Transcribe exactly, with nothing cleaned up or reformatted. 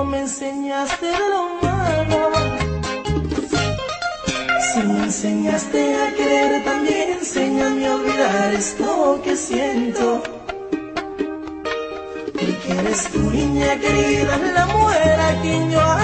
bueno me enseñaste de lo malo. Si me enseñaste a querer, también enséñame a olvidar esto que siento. Porque eres tu niña querida, la mujer a quien yo amo.